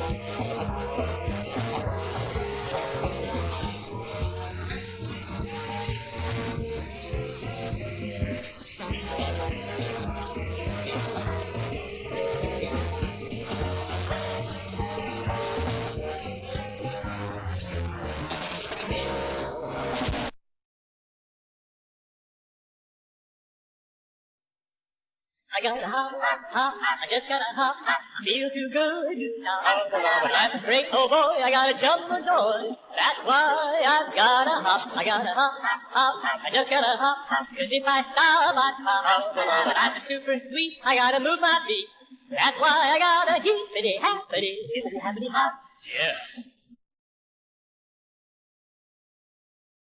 I gotta hop, hop, I just gotta hop, feel too good. Now, when life's break, oh boy, I gotta jump for joy. That's why I've gotta hop, I gotta hop, hop, I just gotta hop. 'Cause if I stop, I stop. When life's super sweet, I gotta move my feet. That's why I gotta hippity, happity, hippity, happity, hop. Yeah.